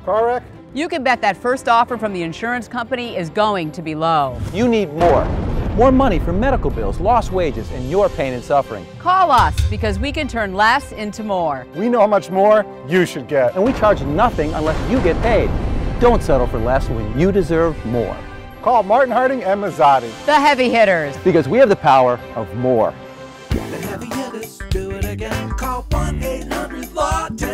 Car wreck? You can bet that first offer from the insurance company is going to be low. You need more. More money for medical bills, lost wages, and your pain and suffering. Call us because we can turn less into more. We know how much more you should get. And we charge nothing unless you get paid. Don't settle for less when you deserve more. Call Martin Harding and Mazzotti. The heavy hitters. Because we have the power of more. The heavy hitters do it again. Call 1-800-LAW.